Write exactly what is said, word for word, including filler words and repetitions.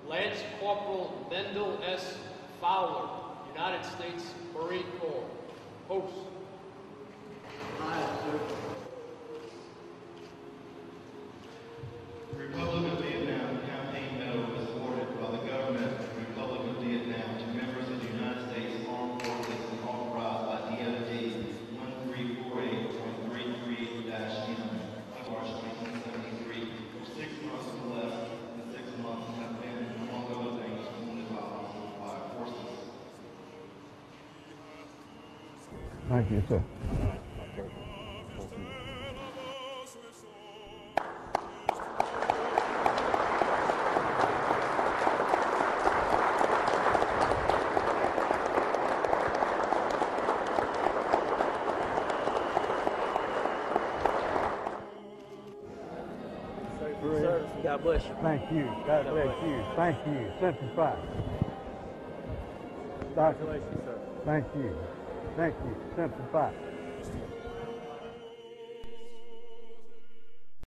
Lance Corporal Mendel S. Fowler, United States Marine Corps. Host. Aye, sir. Republic of Vietnam Campaign Medal is awarded by the government of the Republic of Vietnam to members of the United States Armed Forces and authorized by D O D one three four eight point three three dash M, March nineteen seventy-three, for six months or less than six months have been, among other things, wounded by by forces. Thank you, sir. Sir, God bless you. Thank you. God bless you. Thank you. Simplify. Congratulations, sir. Thank you. Thank you. Simplify.